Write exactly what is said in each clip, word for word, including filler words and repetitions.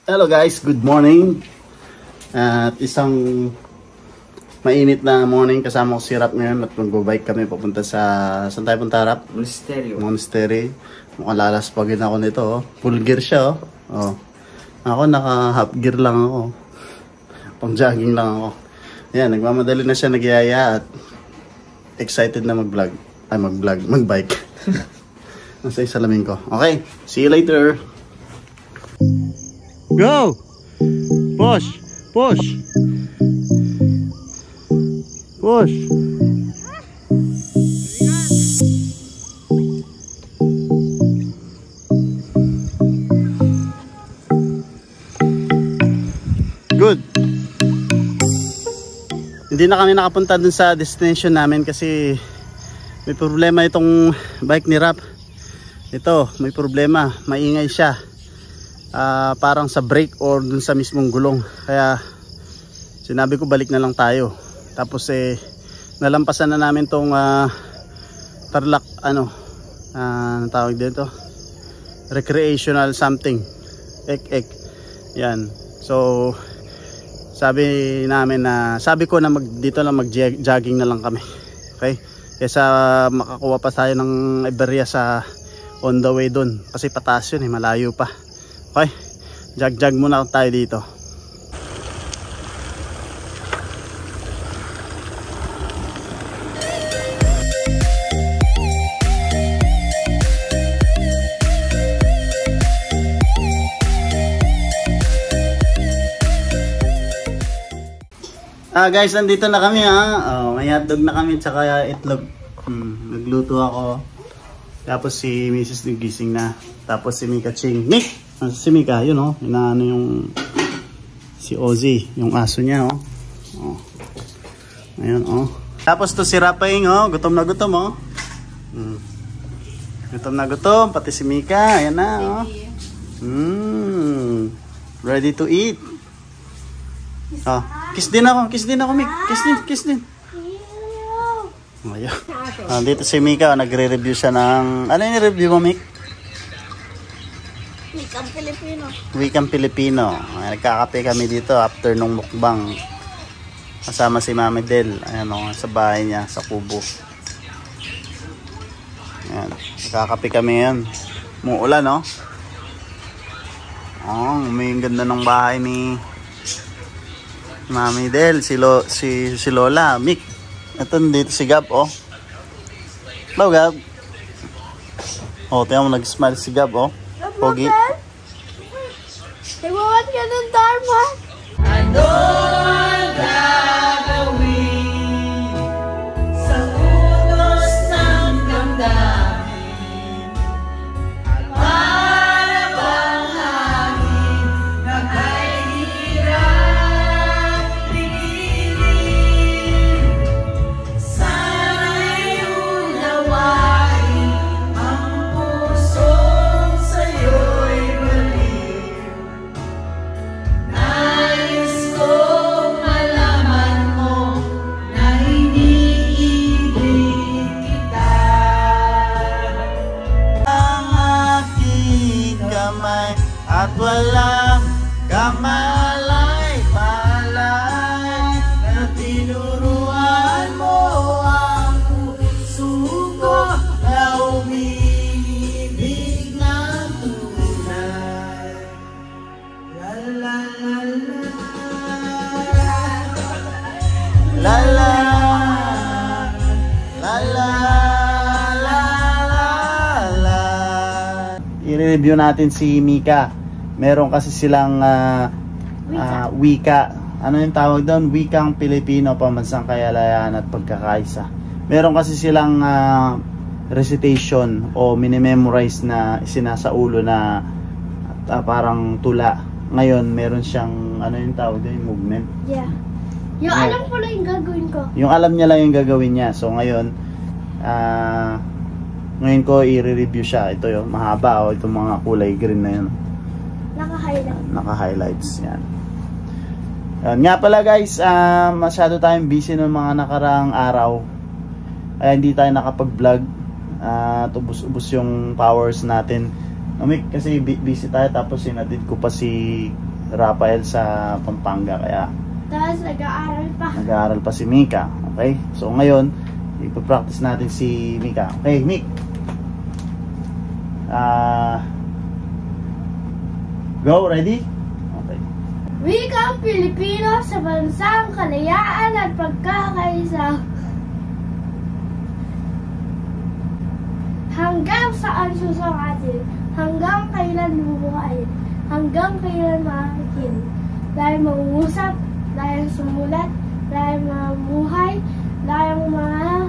Hello guys, good morning. At isang mainit na morning, kasama ko si Rap ngayon at mag-bike kami papunta sa, saan tayo punta, Rap? Monastery. Monastery. Mukhang lalaspagin ako nito, oh. Full gear siya, oh. Oh. Ako naka half gear lang ako. Pang jogging lang ako. Ayan, nagmamadali na siya, nagyaya at excited na mag-vlog. Ay, mag-vlog, mag-bike. Nasa isalamin ko. Okay, see you later. Go! Push! Push! Push! Good! Hindi na kami nakapunta dun sa destination namin kasi may problema itong bike ni Rap. Ito, may problema. Maingay siya. Uh, parang sa brake or dun sa mismong gulong, kaya sinabi ko balik na lang tayo. Tapos eh nalampasan na namin tong uh, Tarlac ano uh, anong tawag dito, recreational something ek ek yan. So sabi namin na sabi ko na mag, dito lang mag jogging na lang kami, okay, kaysa makakuha pa tayo ng iberya sa on the way dun kasi pataas yun eh, malayo pa. Okay, jag-jag muna tayo dito. Ah guys, nandito na kami ha. Oh, may hotdog na kami tsaka itlog. Hmm, nagluto ako. Tapos si Missus nagising na. Tapos si Mika Ching. Nick! Si Mika, yun oh, inaano yung si Ozzy, yung aso niya oh. Oh. Ayun oh. Tapos to si Raping oh, gutom na gutom oh. Hmm. Gutom na gutom, pati si Mika, ayan na oh. Mm. Ready to eat. Oh, kiss din ako, kiss din ako, Mik. Kiss din, kiss din. Ayun. Ah, dito si Mika, oh, nagre-review siya ng, ano yung review mo, Mik? Wikang Pilipino. Wikang Pilipino. Ay, nagkakape kami dito after nung mukbang. Kasama si Mami Del. Ayan o, sa bahay niya, sa kubo. Ayan, nagkakape kami yan. Muulan no? Oh, may ganda ng bahay ni Mami Del. Si, Lo, si, si Lola, Mick. Ito dito si Gab oh. Hello Gab. Oh, tingnan mo, nag-smile si Gab oh. Pogi. Nagwawat ka ng Dharma. Ano ang gagawin sa unos ng damdamin? At para bang hangin na kay hirap pigilin? Sana'y unawain ang pusong sa'yo'y balik. Nais kong malaman mo na iniibig kita. Ang aking kamay at walang kamalay-malay na tinuruan mo ang puso ko na umiibig ng tunay. La la la la la la la la la la la. I-review natin si Mika. Meron kasi silang uh, uh, wika. Ano yung tawag doon? Wikang Pilipino, pambansang kalayaan at pagkakaisa. Meron kasi silang uh, recitation o minimemorize na sinasaulo na uh, parang tula. Ngayon, meron siyang, ano yung tawag doon? Movement. Yeah. Yung Yeah. alam ko lang yung gagawin ko. Yung alam niya lang yung gagawin niya. So ngayon, uh, ngayon ko i-review siya. Ito yung mahaba o oh, itong mga kulay green na yun. Naka-highlight. Naka-highlights yan. Yan. Nga pala guys, uh, masyado tayong busy ng mga nakarang araw. Kaya hindi tayo nakapag-vlog. Uh, ubus-ubus yung powers natin. Umik, kasi busy tayo tapos sinatid ko pa si Rafael sa Pampanga, kaya Tapos nag-aaral pa. nag-aaral pa si Mika. Okay? So ngayon, ipapractice natin si Mika. Okay, Mik. Ah, go, ready? Okay. Wikang Pilipino sa bansang kalayaan at pagkakaisa. Hanggang saan susungatin? Hanggang kailan bubuhayin? Hanggang kailan maakin? Dahil mangungusap, dahil sumulat, dahil mamuhay, dahil ma...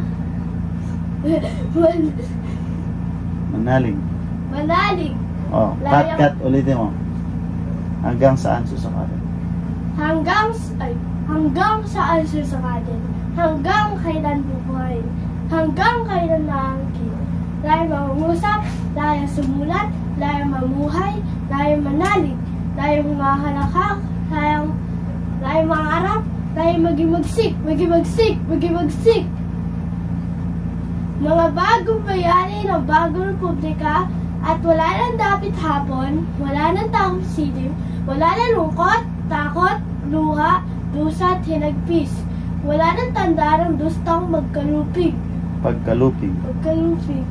Manaling. manalig. Oh, cut, cut. Ulitin mo. Hanggang saan susungatin? Hanggang, ay, hanggang saan susungatin? Hanggang kailan bubuhayin? Hanggang kailan maakin? Dahil mangungusap, dahil sumulat, dahil mamuhay, dahil manalig, dahil mahalakak, dahil, dahil mangarap, dahil magimagsik, magimagsik, magimagsik. Mga bagong bayani ng bagong republika at wala nang dapit hapon, wala nang takot silim, wala nang lungkot, takot, luha, dusa at hinagpis. Wala nang tanda ng dustang magkalupig. Pagkalupig. Pagkalupig.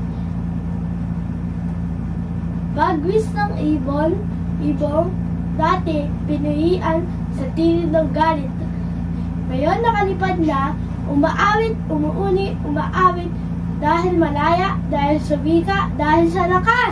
Bagwis ng ibon, ibong dati pinuhian sa tilid ng galit. Ngayon nakalipad na, umaawit, umuuni, umaawit, dahil malaya, dahil sa wika, dahil sa lakas.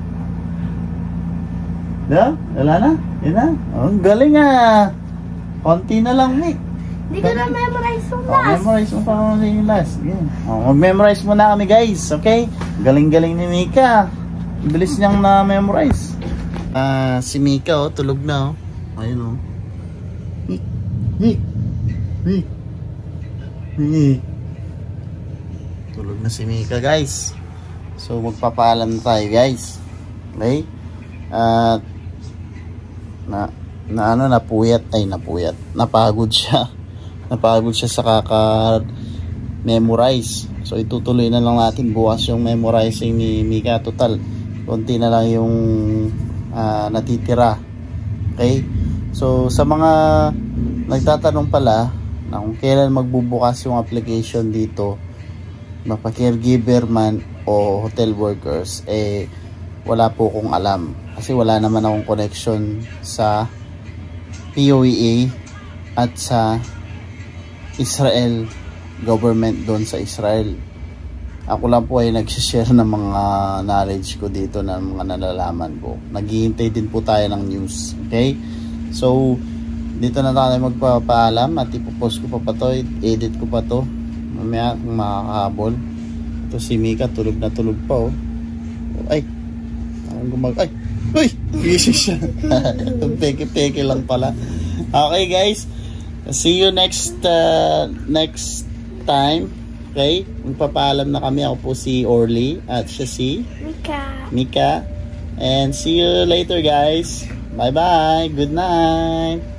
Yeah? Wala na? Yun na? Oh, ang galing ah! Konti na lang, Nick. Hindi ko na memorize yung Oh, last. memorize mo pa kung yung last. Yeah. Oh, mag-memorize muna kami guys, okay? Galing-galing ni Mika. Bilis niyang na-memorize. Ah, si Mika oh, tulog na oh. Ayun oh. Nick, Nick, Nick, Nick. Tulog na si Mika guys. So magpapaalam tayo guys. Okay? At na, na ano, napuyat ay napuyat. Napagod siya. Napagod siya sa kaka-memorize. So itutuloy na lang natin bukas yung memorizing ni Mika. Total konti na lang yung uh, natitira. Okay? So sa mga nagtatanong pala na kung kailan magbubukas yung application dito, mapa-caregiver man o hotel workers, eh wala po kong alam kasi wala naman akong connection sa P O E A at sa Israel government doon sa Israel. Ako lang po ay nagsishare ng mga knowledge ko dito, ng mga nalalaman ko. Naghihintay din po tayo ng news. Okay? So, dito na tayo magpapaalam at ipopost ko pa pa to, edit ko pa to. Mamaya kung makakahabol. Ito si Mika, tulog na tulog pa oh. Ay! Ang gumag... Ay! Uy! Busy siya. Peke-peke lang pala. Okay guys. See you next uh, next time. Okay, magpapaalam na kami. Ako po si Orly at siya si Mika. Mika. And see you later guys. Bye bye. Good night.